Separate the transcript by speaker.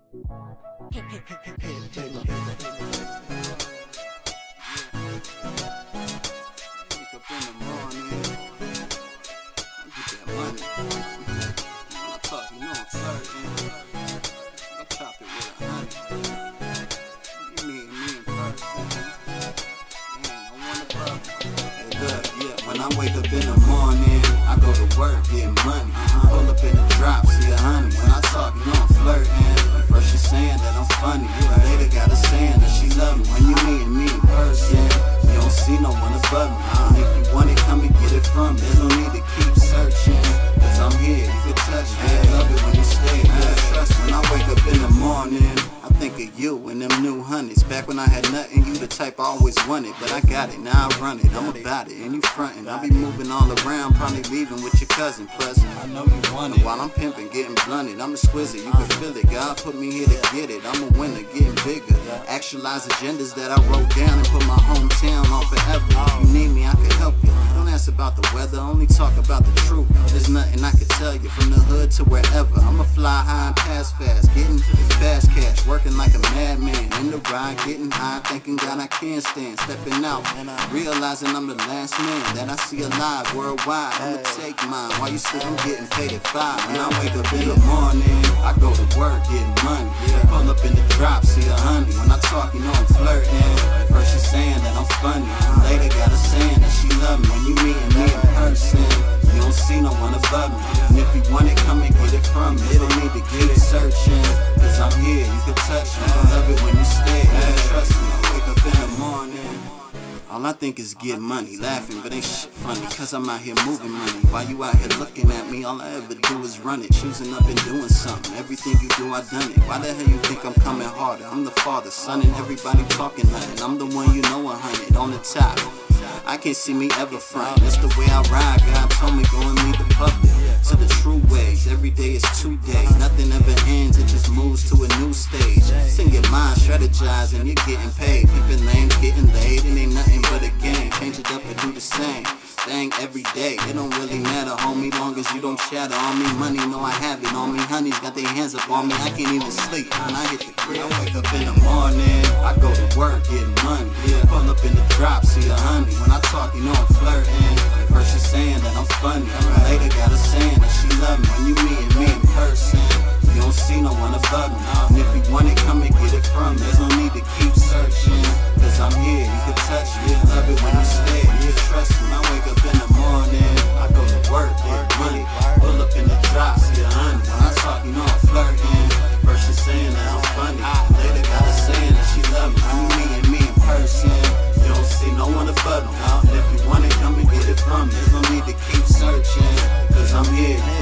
Speaker 1: When I wake up in the morning, I go to work, get money. Pull up in the drop, see a honey. When I talk, you know I'm flirting. First she's saying that I'm funny, later got her saying that she love me. When you meet me in person, you don't see no one above me. And if you want it, come and get it from me. There's no need to keep searching, cause I'm here, you can touch me. I love it when you stay, trust me. When I wake up in the morning, I think of you and them new honeys. Back when I had nothing, you the type I always wanted. But I got it, now I run it, I'm about it, and you frontin'. I be moving all around, probably leaving with your cousin. Plus, I know you want it. While I'm pimping, getting blunted, I'm exquisite, you can feel it. God put me here to get it, I'm a winner, getting bigger. Actualize agendas that I wrote down and put my hometown on forever. If you need me, I can help you. Don't ask about the weather, only talk about the truth. There's nothing I can tell you, from the hood to wherever. I'ma fly high and pass fast, getting fast cash, working like a madman. In the ride, getting high, thinking God I can't stand. Stepping out, realizing I'm the last man that I see alive worldwide. I'ma take mine, while you sleep I'm getting paid at 5. When I wake up in the morning, I go to work, getting money. Pull up in the drop, see a honey. When I talk, you know I'm flirting. First she's saying that I'm funny, later got her saying that she love me. When you meeting me in person, you don't see no one above me. And if you want it, come and get it from me. You don't need to keep searching, cause I'm here, you can touch me. I love it when you stay, trust me. I wake up in the morning, all I think is get money, laughing, but ain't shit funny, cause I'm out here moving money. While you out here looking at me, all I ever do is run it, choosing up and doing something. Everything you do, I done it. Why the hell you think I'm coming harder? I'm the father, son, and everybody talking nothing. I'm the one you know 100 on the top. I can't see me ever front. That's the way I ride. God told me go and lead the public to the true ways. Every day is 2 days. Nothing ever ends, it just moves to a new stage. Sing your mind, strategize, and you're getting paid. People names getting laid, and ain't nothing but a game. Change it up and do the same thing every day. It don't really matter, homie, long as you don't shatter on me. Money, know I have it on me. Honeys got their hands up on me. I can't even sleep when I hit the crib. I wake up in the morning, I go to work, getting money. Pull up in the drop, see a honey. When I talk, you know I'm flirting. First she's saying that I'm funny, later got her saying that she love me. When you meeting me in person, you don't see no one above me. And if you want it, come and get it from me. There's no need to keep searching, cause I'm here, you can touch me. Love it when you stay, you trust me. I wake up in the morning, I go to work, get money. Pull up in the drop, see a honey. When I talk, you know I'm flirting. First she's saying that I'm funny, later got her saying that she love me. When you meeting me in person, you don't see no one above me. And if you want it, come and get it from me. There's no need to keep searching, cause I'm here.